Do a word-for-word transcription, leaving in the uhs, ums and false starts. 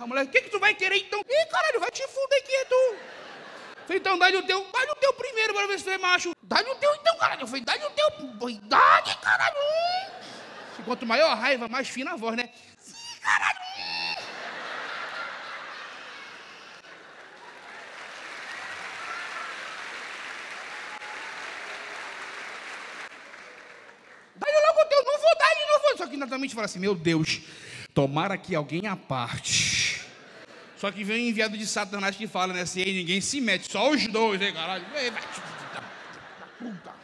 A mulher, o que que tu vai querer então? Ih, caralho, vai te fuder que é tu. Falei, então dá-lhe o teu, dá-lhe o teu primeiro para ver se tu é macho. Dá-lhe o teu então, caralho. Eu falei, dá-lhe o teu, dá-lhe, caralho. Quanto maior a raiva, mais fina a voz, né? Caralho. Dá-lhe logo o teu, não vou dar, não vou. Só que naturalmente fala assim, meu Deus, tomara que alguém à parte. Só que vem um enviado de Satanás que fala, né? Assim, aí ninguém se mete, só os dois, hein, caralho. Ei, vai te puta.